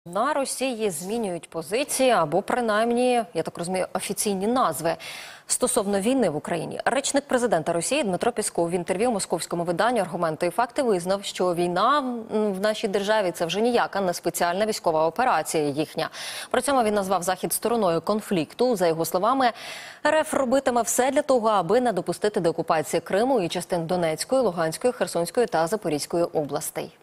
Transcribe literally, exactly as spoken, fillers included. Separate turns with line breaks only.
На Росії змінюють позиції або, принаймні, я так розумію, офіційні назви стосовно війни в Україні. Речник президента Росії Дмитро Пєсков в інтерв'ю московському виданню «Аргументи і факти» визнав, що війна в нашій державі – це вже ніяка не спеціальна військова операція їхня. При цьому він назвав Захід стороною конфлікту. За його словами, РФ робитиме все для того, аби не допустити деокупації Криму і частин Донецької, Луганської, Херсонської та Запорізької областей.